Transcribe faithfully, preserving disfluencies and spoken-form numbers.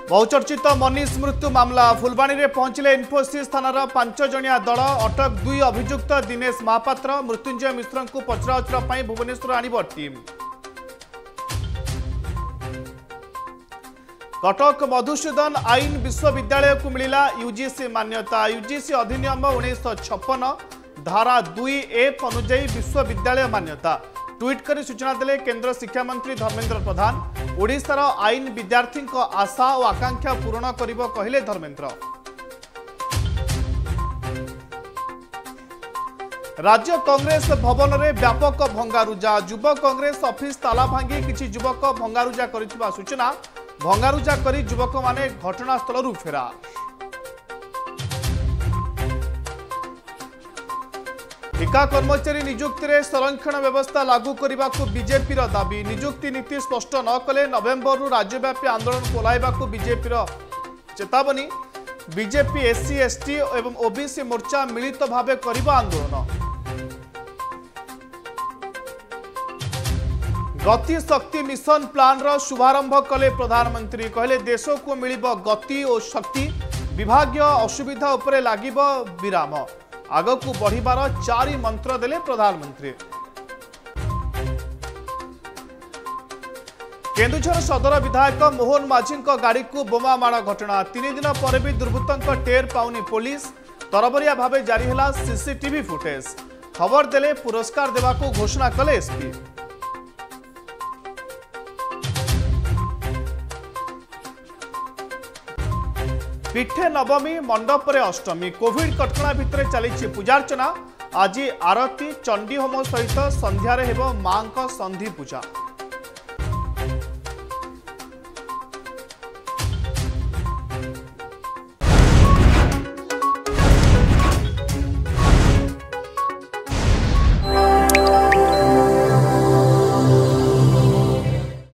बहुचर्चित मनीष मृत्यु मामला फुलबाणी में पहुंचले इन्फोसिस थानार पांच जणिया दल अटक दुई अभियुक्त दिनेश महापात्र मृत्युंजय मिश्र को पचराउचरा भुवनेश्वर आणिब टीम। कटक मधुसूदन आईन विश्वविद्यालय को मिला यूजीसी मान्यता यूजीसी अधिनियम उन्नीस छप्पन धारा दुई एफ अनुजाई विश्वविद्यालय मान्यता ट्वीट कर सूचना देले केंद्र शिक्षा मंत्री धर्मेंद्र प्रधान। ओडिशार आईन विद्यार्थी आशा और आकांक्षा पूरण करिब कहिले धर्मेंद्र। राज्य कांग्रेस भवन में व्यापक भंगारुजा युवा कांग्रेस ऑफिस ताला भांगी किछि युवक भंगारुजा करिथिबा सूचना भंगारुजा करी युवक माने घटनास्थल फेरार। ठिका कर्मचारी नियुक्ति में संरक्षण व्यवस्था लागू करने को बीजेपी दाबी नियुक्ति नीति स्पष्ट न कले नवेम्बर राज्यव्यापी आंदोलन कोलाइबा बीजेपी चेतावनी। बीजेपी एससी एसटी एवं ओबीसी मोर्चा मिलित भाव करिबा आंदोलन। गति शक्ति मिशन प्लान रो शुभारंभ कले प्रधानमंत्री कहले देश को मिलिबो गति और शक्ति विभागीय असुविधा उपरे लागिबो विराम आग को बढ़िबार चारि मंत्र देले प्रधानमंत्री। केन्दुझर सदर विधायक मोहन माझी गाड़ी को बोमा माड़ घटना तीन दिन पर भी दुर्वृत्तों टेर पाउनी पुलिस तरबरिया भावे जारी है सीसीटीवी फुटेज खबर देले पुरस्कार देवा को घोषणा कले एसपी। पीठे नवमी मंडप रे अष्टमी कोविड कटकणा भितर चली पूजार्चना आज आरती चंडी होम सहित संध्यारे हेब मां संधि पूजा।